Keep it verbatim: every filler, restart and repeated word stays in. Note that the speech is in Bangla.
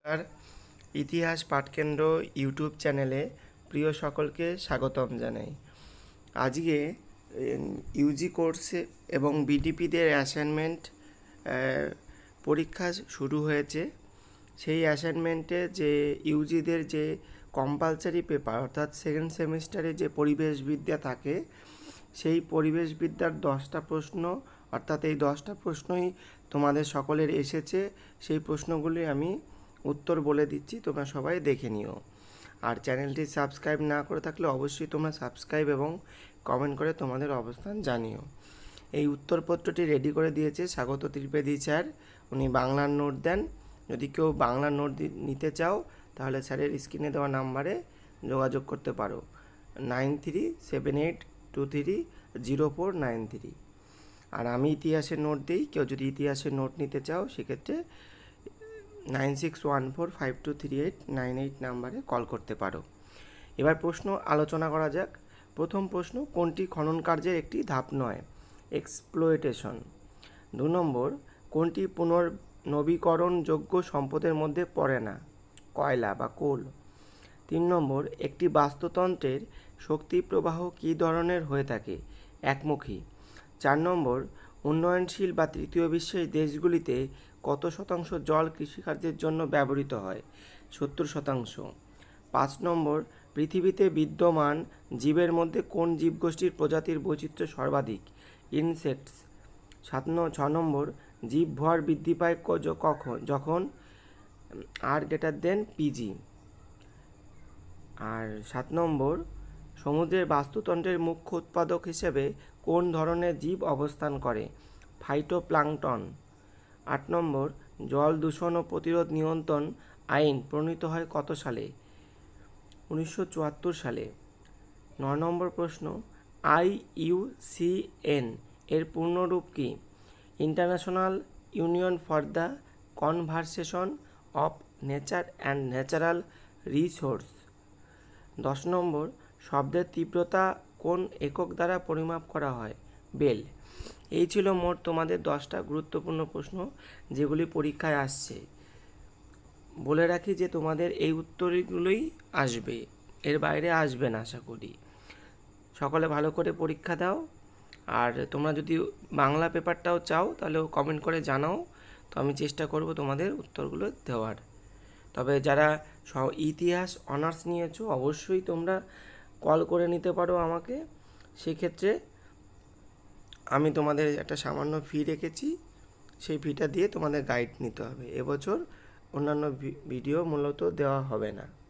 আর ইতিহাস পাঠকেন্দ্র ইউটিউব চ্যানেলে প্রিয় সকলকে স্বাগতম জানাই। আজকে ইউজি কোর্সে এবং বিডিপিদের অ্যাসাইনমেন্ট পরীক্ষা শুরু হয়েছে। সেই অ্যাসাইনমেন্টে যে ইউজিদের যে কম্পালসারি পেপার অর্থাৎ সেকেন্ড সেমিস্টারে যে পরিবেশবিদ্যা থাকে, সেই পরিবেশবিদ্যার দশটা প্রশ্ন অর্থাৎ এই দশটা প্রশ্নই তোমাদের সকলের এসেছে। সেই প্রশ্নগুলি আমি উত্তর বলে দিচ্ছি, তোমরা সবাই দেখে নিও। আর চ্যানেলটি সাবস্ক্রাইব না করে থাকলে অবশ্যই তোমরা সাবস্ক্রাইব এবং কমেন্ট করে তোমাদের অবস্থান জানিও। এই উত্তরপত্রটি রেডি করে দিয়েছে স্বাগত ত্রিবেদী স্যার, উনি বাংলার নোট দেন। যদি কেউ বাংলার নোট নিতে চাও তাহলে স্যারের স্ক্রিনে দেওয়া নাম্বারে যোগাযোগ করতে পারো, nine three seven eight two three zero four nine three. আর আমি ইতিহাসের নোট দিই, কেউ যদি ইতিহাসের নোট নিতে চাও সেক্ষেত্রে nine six one four five two three eight nine eight নাম্বারে কল করতে পারো। এবার প্রশ্ন আলোচনা করা যাক। প্রথম প্রশ্ন, কোনটি খনন কার্যের একটি ধাপ নয়? এক্সপ্লয়েটেশন। দু নম্বর, কোনটি পুনর্নবীকরণযোগ্য সম্পদের মধ্যে পড়ে না? কয়লা বা কোল। তিন নম্বর, একটি বাস্তুতন্ত্রের শক্তি প্রবাহ কী ধরনের হয়ে থাকে? একমুখী। চার নম্বর, উন্নয়নশীল বা তৃতীয় বিশ্বের দেশগুলিতে কত শতাংশ জল কৃষিকার্যের জন্য ব্যবহৃত হয়? সত্তর শতাংশ। পাঁচ নম্বর, পৃথিবীতে বিদ্যমান জীবের মধ্যে কোন জীবগোষ্ঠীর প্রজাতির বৈচিত্র্য সর্বাধিক? ইনসেক্টস। সাত ছ নম্বর, জীব ভর বৃদ্ধি পায় কখন? যখন আর গ্রেটার দেন পিজি। আর সাত নম্বর, সমুদ্রের বাস্তুতন্ত্রের মুখ্য উৎপাদক হিসেবে কোন ধরনের জীব অবস্থান করে? ফাইটোপ্লাঙ্কটন। আট নম্বর, জল দূষণ ও প্রতিরোধ নিয়ন্ত্রণ আইন প্রণীত হয় কত সালে? উনিশশো চুয়াত্তর সালে। ন নম্বর প্রশ্ন, আই ইউ সি এন এর পূর্ণরূপ কি? International union for the conversation of nature and natural resource. দশ নম্বর, শব্দের তীব্রতা কোন একক দ্বারা পরিমাপ করা হয়? বেল। এই ছিল মোট তোমাদের দশটা গুরুত্বপূর্ণ প্রশ্ন যেগুলি পরীক্ষায় আসছে। বলে রাখি যে তোমাদের এই উত্তরগুলোই আসবে, এর বাইরে আসবে না আশা করি। সকলে ভালো করে পরীক্ষা দাও। আর তোমরা যদি বাংলা পেপারটাও চাও তাহলে কমেন্ট করে জানাও, তো আমি চেষ্টা করব তোমাদের উত্তরগুলো দেওয়ার। তবে যারা ইতিহাস অনার্স নিয়েছো অবশ্যই তোমরা কল করে নিতে পারো আমাকে। সেক্ষেত্রে আমি তোমাদের একটা সামান্য ফি রেখেছি, সেই ফিটা দিয়ে তোমাদের গাইড নিতে হবে। এবছর অন্যান্য ভিডিও মূলত দেওয়া হবে না।